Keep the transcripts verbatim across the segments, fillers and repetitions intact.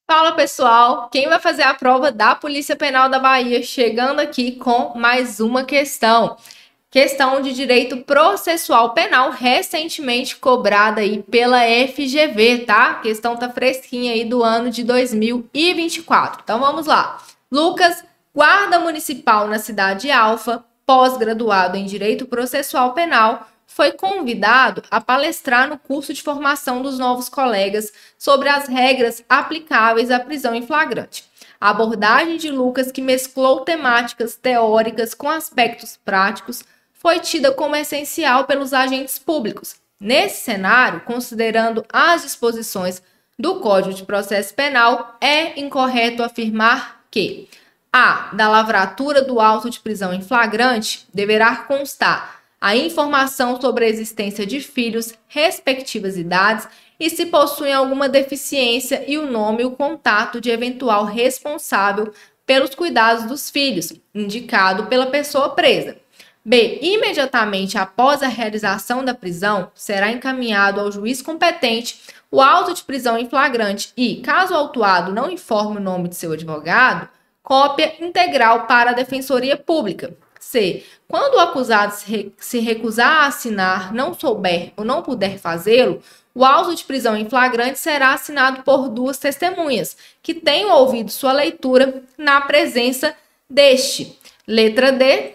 Fala pessoal, quem vai fazer a prova da Polícia Penal da Bahia chegando aqui com mais uma questão. Questão de direito processual penal recentemente cobrada aí pela F G V, tá? A questão tá fresquinha aí do ano de dois mil e vinte e quatro. Então vamos lá. Lucas, guarda municipal na cidade Alfa, pós-graduado em direito processual penal, foi convidado a palestrar no curso de formação dos novos colegas sobre as regras aplicáveis à prisão em flagrante. A abordagem de Lucas, que mesclou temáticas teóricas com aspectos práticos, foi tida como essencial pelos agentes públicos. Nesse cenário, considerando as disposições do Código de Processo Penal, é incorreto afirmar que a. Da lavratura do auto de prisão em flagrante deverá constar a informação sobre a existência de filhos, respectivas idades e se possuem alguma deficiência e o nome e o contato de eventual responsável pelos cuidados dos filhos, indicado pela pessoa presa. B. Imediatamente após a realização da prisão, será encaminhado ao juiz competente o auto de prisão em flagrante e, caso o autuado não informe o nome de seu advogado, cópia integral para a Defensoria Pública. C. Quando o acusado se recusar a assinar, não souber ou não puder fazê-lo, o auto de prisão em flagrante será assinado por duas testemunhas, que tenham ouvido sua leitura na presença deste. Letra D.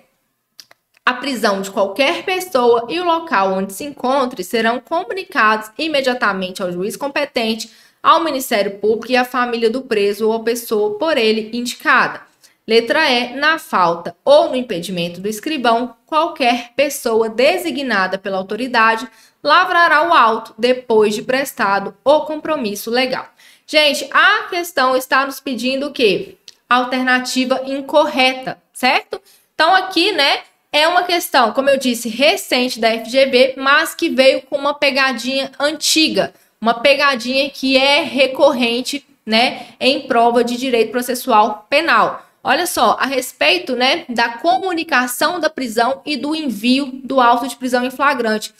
A prisão de qualquer pessoa e o local onde se encontre serão comunicados imediatamente ao juiz competente, ao Ministério Público e à família do preso ou à pessoa por ele indicada. Letra E. Na falta ou no impedimento do escrivão, qualquer pessoa designada pela autoridade lavrará o auto depois de prestado o compromisso legal. Gente, a questão está nos pedindo o quê? Alternativa incorreta, certo? Então aqui, né, é uma questão, como eu disse, recente da F G V, mas que veio com uma pegadinha antiga, uma pegadinha que é recorrente, né, em prova de direito processual penal. Olha só, a respeito, né, da comunicação da prisão e do envio do auto de prisão em flagrante.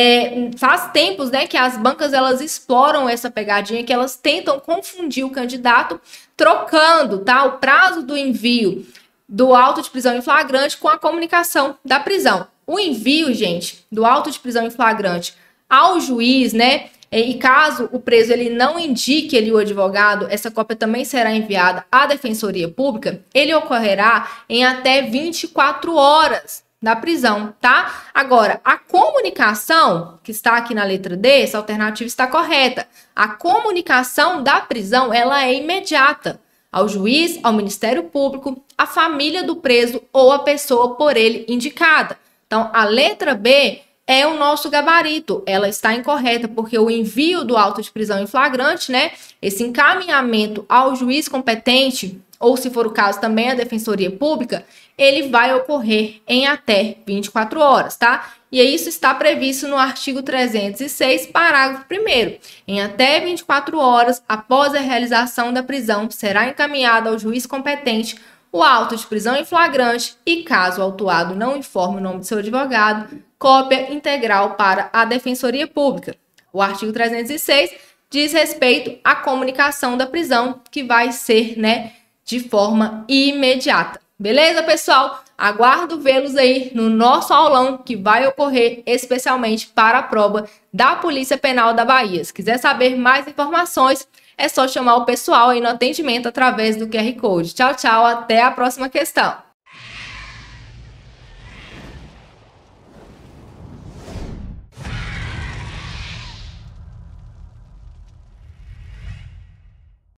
É, faz tempos, né, que as bancas elas exploram essa pegadinha, que elas tentam confundir o candidato, trocando, tá, o prazo do envio do auto de prisão em flagrante com a comunicação da prisão. O envio, gente, do auto de prisão em flagrante ao juiz, né, e caso o preso ele não indique ele o advogado, essa cópia também será enviada à Defensoria Pública, ele ocorrerá em até vinte e quatro horas da prisão, tá? Agora, a comunicação, que está aqui na letra D, essa alternativa está correta. A comunicação da prisão, ela é imediata ao juiz, ao Ministério Público, à família do preso ou à pessoa por ele indicada. Então, a letra B é o nosso gabarito, ela está incorreta, porque o envio do auto de prisão em flagrante, né, esse encaminhamento ao juiz competente, ou se for o caso também a Defensoria Pública, ele vai ocorrer em até vinte e quatro horas, tá? E isso está previsto no artigo trezentos e seis, parágrafo primeiro. Em até vinte e quatro horas após a realização da prisão, será encaminhado ao juiz competente o auto de prisão em flagrante e, caso o autuado não informe o nome de seu advogado, cópia integral para a Defensoria Pública. O artigo trezentos e seis diz respeito à comunicação da prisão, que vai ser, né, de forma imediata. Beleza, pessoal? Aguardo vê-los aí no nosso aulão, que vai ocorrer especialmente para a prova da Polícia Penal da Bahia. Se quiser saber mais informações, é só chamar o pessoal aí no atendimento através do Q R Code. Tchau, tchau, até a próxima questão.